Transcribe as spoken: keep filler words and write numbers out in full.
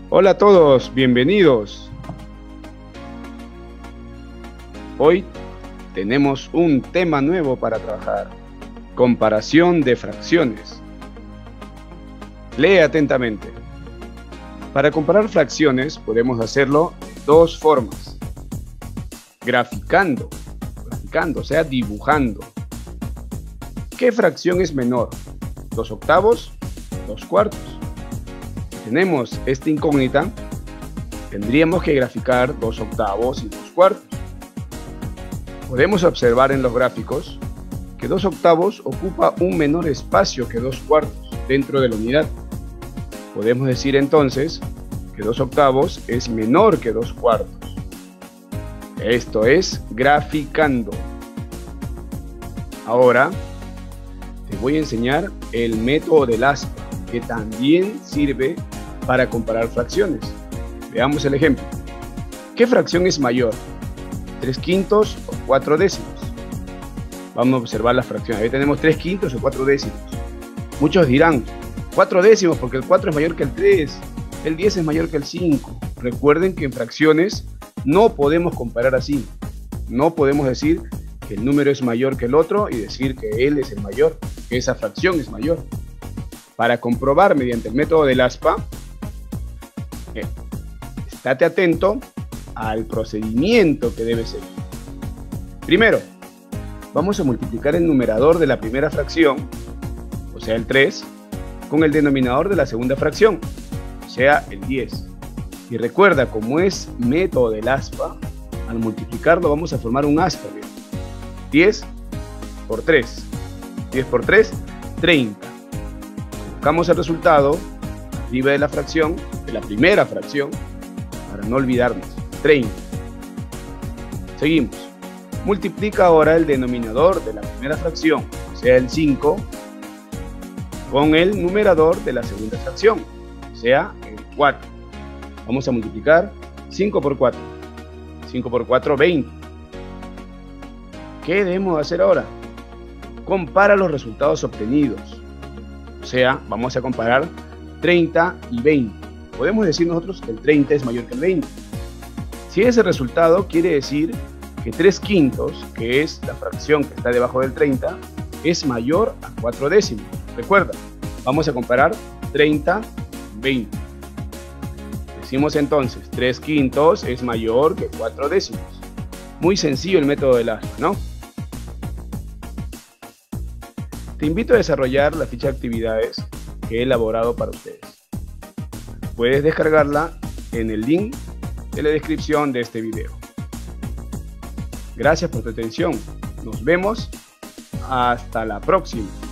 Hola a todos, bienvenidos. Hoy tenemos un tema nuevo para trabajar: comparación de fracciones. Lee atentamente. Para comparar fracciones podemos hacerlo de dos formas: graficando, graficando, o sea, dibujando. ¿Qué fracción es menor? ¿Dos octavos? ¿Dos cuartos? Si tenemos esta incógnita, tendríamos que graficar dos octavos y dos cuartos. Podemos observar en los gráficos que dos octavos ocupa un menor espacio que dos cuartos dentro de la unidad. Podemos decir entonces que dos octavos es menor que dos cuartos. Esto es graficando. Ahora te voy a enseñar el método del aspa, que también sirve para comparar fracciones. Veamos el ejemplo. ¿Qué fracción es mayor? ¿tres quintos o cuatro décimos? Vamos a observar las fracciones. Ahí tenemos tres quintos o cuatro décimos. Muchos dirán cuatro décimos porque el cuatro es mayor que el tres, el diez es mayor que el cinco. Recuerden que en fracciones no podemos comparar así. No podemos decir que el número es mayor que el otro y decir que él es el mayor, que esa fracción es mayor. Para comprobar mediante el método del aspa, eh, estate atento al procedimiento que debe seguir. Primero, vamos a multiplicar el numerador de la primera fracción, o sea el tres, con el denominador de la segunda fracción, o sea el diez. Y recuerda, como es método del aspa, al multiplicarlo vamos a formar un aspa. diez por tres. diez por tres, treinta. Buscamos el resultado arriba de la fracción, de la primera fracción, para no olvidarnos. treinta. Seguimos. Multiplica ahora el denominador de la primera fracción, o sea el cinco, con el numerador de la segunda fracción, o sea el cuatro. Vamos a multiplicar cinco por cuatro. cinco por cuatro, veinte. ¿Qué debemos hacer ahora? Compara los resultados obtenidos. O sea, vamos a comparar treinta y veinte. Podemos decir nosotros que el treinta es mayor que el veinte. Si ese resultado quiere decir que tres quintos, que es la fracción que está debajo del treinta, es mayor a cuatro décimos. Recuerda, vamos a comparar treinta y veinte. Decimos entonces, tres quintos es mayor que cuatro décimos. Muy sencillo el método del aspa, ¿no? Te invito a desarrollar la ficha de actividades que he elaborado para ustedes. Puedes descargarla en el link de la descripción de este video. Gracias por tu atención. Nos vemos hasta la próxima.